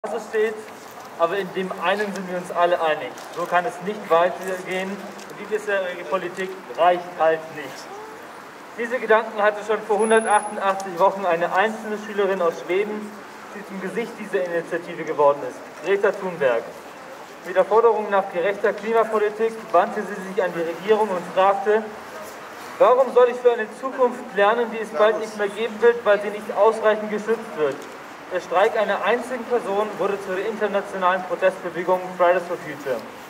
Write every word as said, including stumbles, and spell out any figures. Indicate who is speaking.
Speaker 1: Straße steht, aber in dem einen sind wir uns alle einig. So kann es nicht weitergehen und die bisherige Politik reicht halt nicht. Diese Gedanken hatte schon vor hundertachtundachtzig Wochen eine einzelne Schülerin aus Schweden, die zum Gesicht dieser Initiative geworden ist, Greta Thunberg. Mit der Forderung nach gerechter Klimapolitik wandte sie sich an die Regierung und fragte: Warum soll ich für eine Zukunft lernen, die es bald nicht mehr geben wird, weil sie nicht ausreichend geschützt wird? Der Streik einer einzigen Person wurde zur internationalen Protestbewegung Fridays for Future.